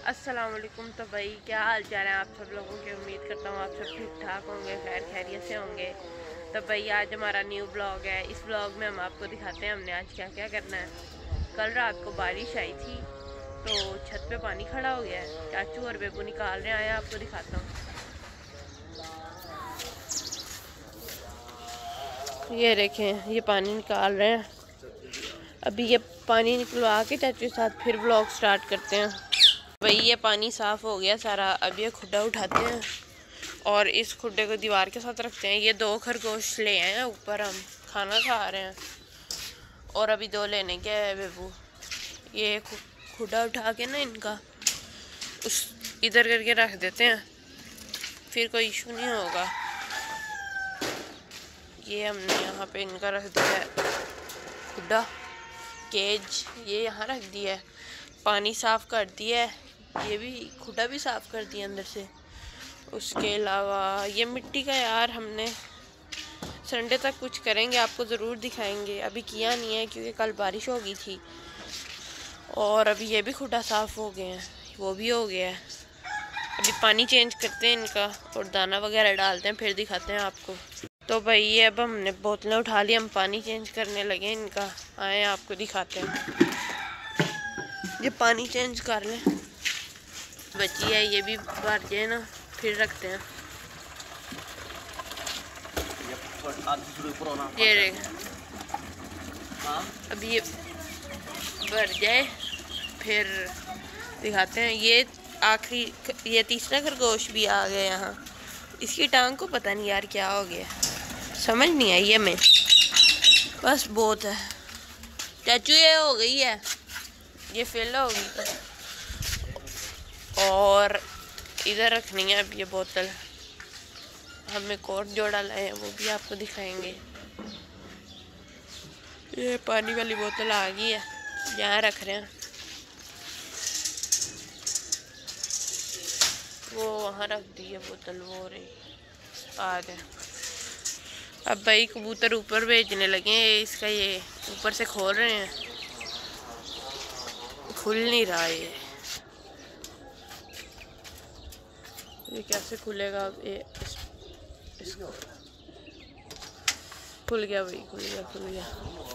अस्सलाम वालेकुम। तो भाई क्या हाल चाल है आप सब लोगों की। उम्मीद करता हूँ आप सब ठीक ठाक होंगे, खैर खैरियत से होंगे। तो भाई आज हमारा न्यू ब्लॉग है। इस ब्लॉग में हम आपको दिखाते हैं हमने आज क्या क्या करना है। कल रात को बारिश आई थी तो छत पे पानी खड़ा हो गया है। चाचू और बेबू निकाल रहे हैं, आपको दिखाता हूँ। ये देखें, ये पानी निकाल रहे हैं। अभी ये पानी निकलवा के चाचू के साथ फिर ब्लॉग स्टार्ट करते हैं। भाई ये पानी साफ़ हो गया सारा। अब ये खुड्डा उठाते हैं और इस खुड्डे को दीवार के साथ रखते हैं। ये 2 खरगोश ले आए हैं ऊपर, हम खाना खा रहे हैं और अभी 2 लेने गए हैं बेबू। ये खुड्डा उठा के ना इनका उस इधर करके रख देते हैं, फिर कोई इशू नहीं होगा। ये हमने यहाँ पे इनका रख दिया है खुड्डा, केज ये यहाँ रख दिया है। पानी साफ़ कर दिया है, ये भी खुदा भी साफ़ कर दिया अंदर से। उसके अलावा ये मिट्टी का यार हमने संडे तक कुछ करेंगे, आपको ज़रूर दिखाएंगे। अभी किया नहीं है क्योंकि कल बारिश हो गई थी। और अभी ये भी खुदा साफ़ हो गए हैं, वो भी हो गया है। अभी पानी चेंज करते हैं इनका और दाना वगैरह डालते हैं, फिर दिखाते हैं आपको। तो भाई ये अब हमने बोतलें उठा ली, हम पानी चेंज करने लगे इनका। आए आपको दिखाते हैं। ये पानी चेंज कर लें, बची है ये भी भर जाए ना, फिर रखते हैं। ये देख, अभी ये भर जाए फिर दिखाते हैं। ये आखिरी, ये तीसरा खरगोश भी आ गया यहाँ। इसकी टांग को पता नहीं यार क्या हो गया, समझ नहीं आई है मैं, बस बहुत है। चाचू ये हो गई है, ये फेल हो गई और इधर रखनी है अब ये बोतल। हम एक और जोड़ा लाए हैं, वो भी आपको दिखाएंगे। ये पानी वाली बोतल आ गई है, यहाँ रख रहे हैं। वो वहाँ रख दी है बोतल, वो रही आ गए। अब भाई कबूतर ऊपर भेजने लगे हैं। इसका ये ऊपर से खोल रहे हैं, खुल नहीं रहा ये कैसे खुलेगा अब। ये इसको खुल गया भाई, खुल गया।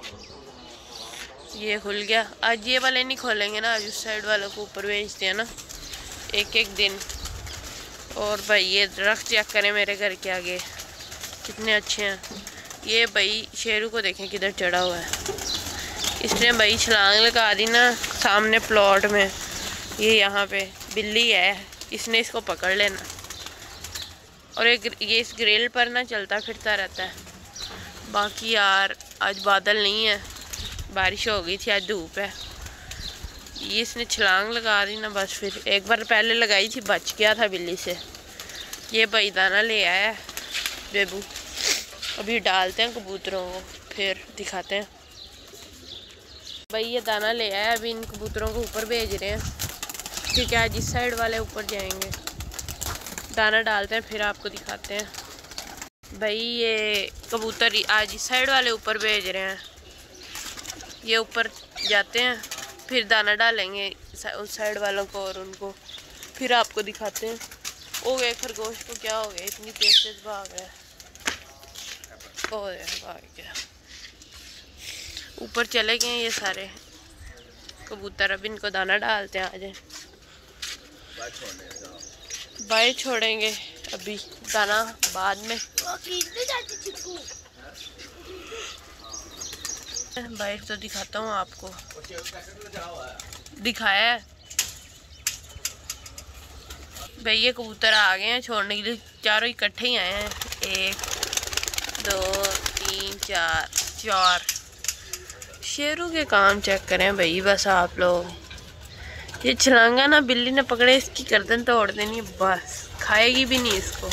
ये खुल गया। आज ये वाले नहीं खोलेंगे ना, आज उस साइड वालों को ऊपर भेजते हैं ना एक दिन। और भाई ये दरख्त चेक करें मेरे घर के आगे कितने अच्छे हैं। ये भाई शेरू को देखें किधर चढ़ा हुआ है। इसने भाई छलांग लगा दी ना सामने प्लॉट में। ये यहाँ पे बिल्ली है, इसने इसको पकड़ लेना। और ये इस ग्रिल पर ना चलता फिरता रहता है। बाकी यार आज बादल नहीं है, बारिश हो गई थी, आज धूप है। ये इसने छलांग लगा दी ना, बस फिर एक बार पहले लगाई थी, बच गया था बिल्ली से। ये भाई दाना ले आया है बेबू, अभी डालते हैं कबूतरों को, फिर दिखाते हैं। भाई ये दाना ले आया, अभी इन कबूतरों को ऊपर भेज रहे हैं क्योंकि आज इस साइड वाले ऊपर जाएंगे। दाना डालते हैं फिर आपको दिखाते हैं। भाई ये कबूतर आज इस साइड वाले ऊपर भेज रहे हैं, ये ऊपर जाते हैं फिर दाना डालेंगे उस साइड वालों को और उनको फिर आपको दिखाते हैं। हो गए खरगोश को क्या हो गया, इतनी तेज भाग रहा है। भाग गया, ऊपर चले गए ये सारे कबूतर। अब इनको दाना डालते हैं, आ जाए। बाय छोड़ेंगे अभी, दाना बाद में। बाइक तो दिखाता हूँ आपको, दिखाया है भाई। ये कबूतर आ गए हैं छोड़ने के लिए, चारों इकट्ठे ही आए हैं। 1 2 3 4 शेरों के काम चेक करें भाई बस आप लोग। ये छलांगा ना बिल्ली ने पकड़े, इसकी गर्दन तोड़ देनी, बस खाएगी भी नहीं इसको।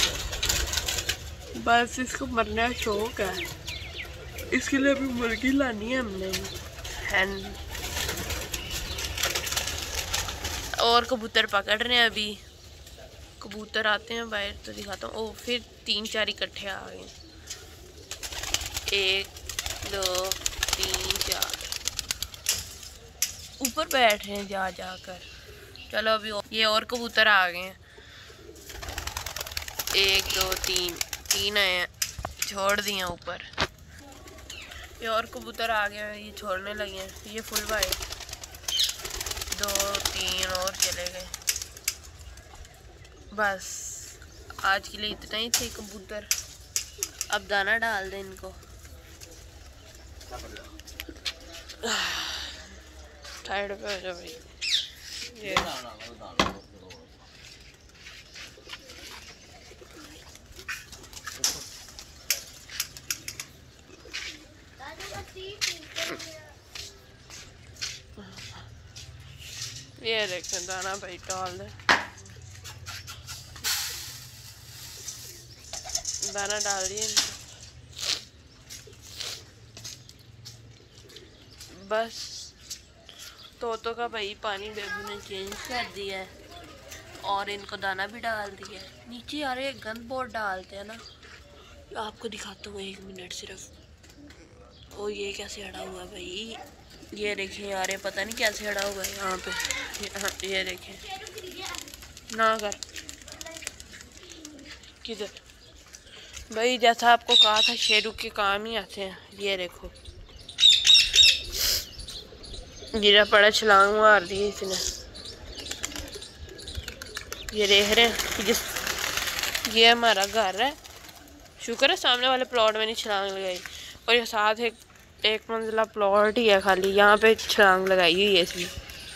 बस इसको मरने का शौक है, इसके लिए अभी मुर्गी लानी है हमने हैन। और कबूतर पकड़ रहे हैं अभी, कबूतर आते हैं बाहर तो दिखाता हूँ। ओ फिर 3 4 इकट्ठे आ गए। 1 2 3 4 ऊपर बैठ रहे हैं जा जाकर। चलो अभी ये और कबूतर आ गए हैं, 1 2 3 आए हैं, छोड़ दिए ऊपर। ये और कबूतर आ गए हैं, ये छोड़ने लगे हैं। ये फुल वाइट, 2 3 और चले गए। बस आज के लिए इतना ही थे कबूतर। अब दाना डाल दें इनको। साइड पे हो जाओ भाई। ये ये देखें दाना भाई डाल दे, दाना डाल दिए इनको। बस तोतों का भाई पानी बेबू ने चेंज कर दिया है और इनको दाना भी डाल दिया है। नीचे यार ये गंद बहुत डालते हैं ना, आपको दिखाता हूँ 1 मिनट सिर्फ। ओ ये कैसे अड़ा हुआ है भाई, ये देखें यार, ये पता नहीं कैसे अड़ा हुआ है यहाँ पे। ये देखें ना कर किधर भाई, जैसा आपको कहा था शेरू के काम ही आते हैं। ये देखो गिरा पड़ा, छलांग मार दी इसने। ये देख रहे हैं कि ये हमारा घर है, शुक्र है सामने वाले प्लॉट में नहीं छलांग लगाई। और ये साथ एक मंजिला प्लॉट ही है खाली, यहाँ पे छलांग लगाई हुई है इसमें।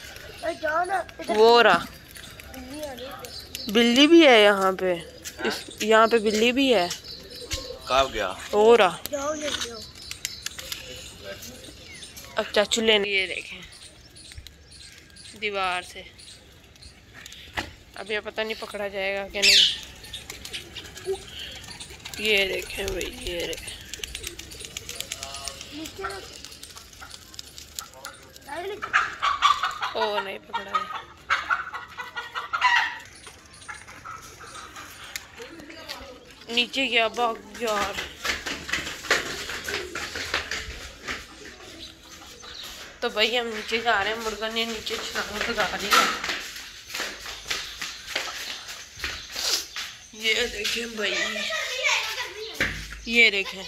वो रहा बिल्ली भी है यहाँ पे, यहाँ पे बिल्ली भी है। कहाँ गया? हो रहा अब चाचू लेने। ये देखें दीवार से, अब ये पता नहीं पकड़ा जाएगा कि नहीं। ये देखें भाई, ये देखें ओ नहीं पकड़ा है। नीचे गया भाग यार। तो भाई हम नीचे जा रहे हैं, मुर्गा ने नीचे छलांग लगा दी है। ये देखें भाई, ये देखें।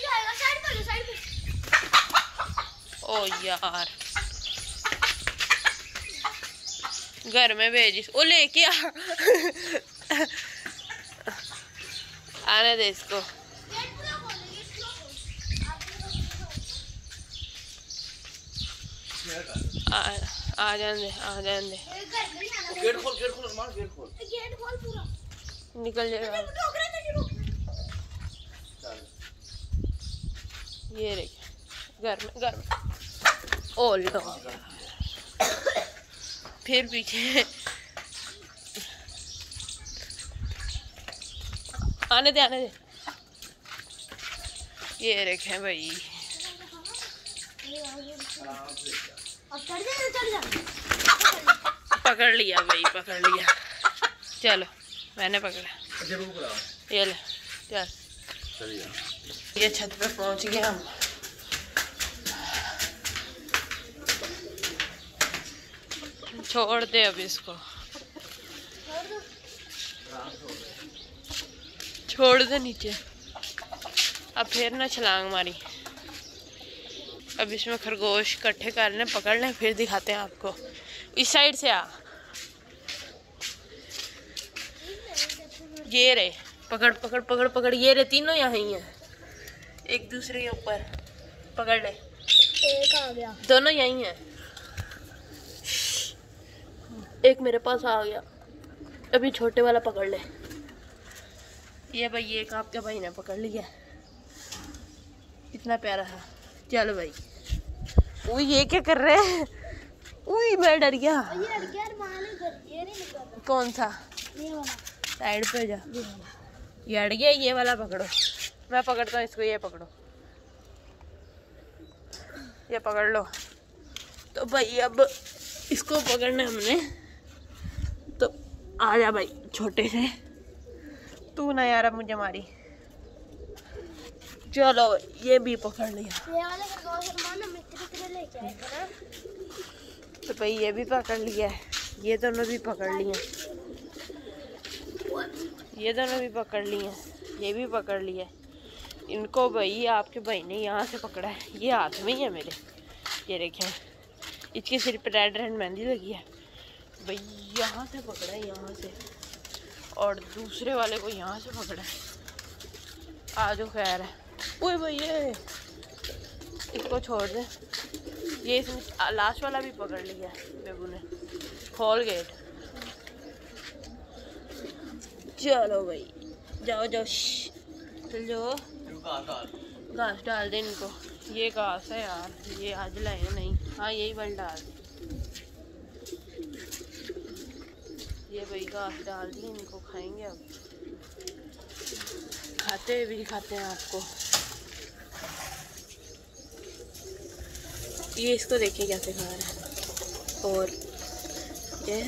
ओ यार घर में भेज, ओ लेके आ आने दे इसको। आ जाने दे, आ जाने दे। गेट खोल, गेट खोल, मार गेट खोल। गेट खोल पूरा। निकल जाएगा। ये रे घर में ओ लो फिर पीछे। आने दे, आने दे। ये देखें भाई, पकड़ लिया भाई, पकड़ लिया। चलो मैंने पकड़ा, ये ले चल। ये छत पे पहुंच गए हम। छोड़ दे अब इसको, छोड़ दे नीचे। अब फिर ना छलांग मारी। अब इसमें खरगोश इकट्ठे कर लें, पकड़ लें, फिर दिखाते हैं आपको। इस साइड से आ, ये रे पकड़ पकड़ पकड़ पकड़। ये रे तीनों यहाँ ही हैं, एक दूसरे के ऊपर। पकड़ ले, एक आ गया। दोनों यहीं हैं। एक मेरे पास आ गया। अभी छोटे वाला पकड़ ले। ये भाई एक आपके भाई ने पकड़ लिया, कितना प्यारा है। चलो भाई। उई ये क्या कर रहे हैं? उई मैं डर गया। ये नहीं कौन सा? ये वाला। साइड पे जा। ये अड़ गया, ये वाला पकड़ो। मैं पकड़ता हूँ इसको, ये पकड़ो, ये पकड़ लो। तो भाई अब इसको पकड़ना हमने, तो आ जा भाई छोटे से। तू ना यार अब मुझे मारी। चलो ये भी पकड़ लिया। ये वाले खरगोश मानो मित्र लेके आए थे ना। तो भाई ये भी पकड़ लिया है। ये दोनों भी पकड़ लिए, ये दोनों भी पकड़ लिए, ये भी पकड़ लिया। इनको भाई आपके भाई ने यहाँ से पकड़ा है, ये हाथ में ही है मेरे। ये देखें, इसके सिर पर रेड रेड मेहंदी लगी है भाई। यहाँ से पकड़ा है, यहाँ से, और दूसरे वाले को यहाँ से पकड़ा है। आज खैर है। ओए भाई ये इसको छोड़ दे। ये इसमें लास्ट वाला भी पकड़ लिया बेबू ने। खोल गेट। चलो भाई जाओ जाओ, चल जाओ। घास डाल दे इनको। ये घास है यार, ये आज लाए नहीं। हाँ यही बल डाल दे। ये भाई घास डाल दी, इनको खाएंगे अब। खाते हुए भी दिखाते हैं आपको। ये इसको देखिए कैसे खा रहा है। और ये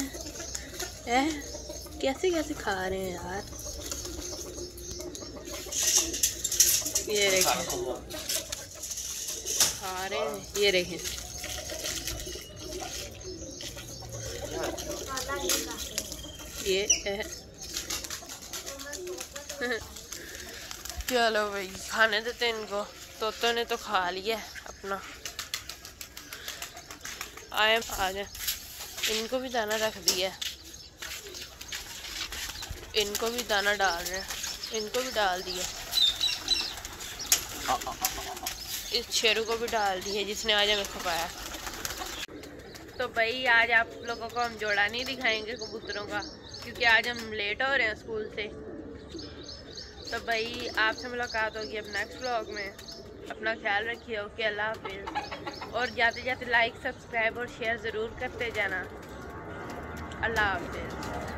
कैसे कैसे खा रहे हैं यार। ये देखें खा रहे हैं, ये देखें। ये चलो भाई खाने देते इनको। तोतों ने तो खा लिया अपना। आए आ जाए। इनको भी दाना रख दिया, इनको भी दाना डाल रहे हैं, इनको भी डाल दिया। इस शेरू को भी डाल दिया जिसने आज हमें खपाया। तो भाई आज आप लोगों को हम जोड़ा नहीं दिखाएंगे कबूतरों का, क्योंकि आज हम लेट हो रहे हैं स्कूल से। तो भाई आपसे मुलाकात होगी अब नेक्स्ट व्लॉग में। अपना ख्याल रखिए। ओके, अल्लाह हाफिज़। और जाते जाते लाइक, सब्सक्राइब और शेयर ज़रूर करते जाना। अल्लाह हाफिज़।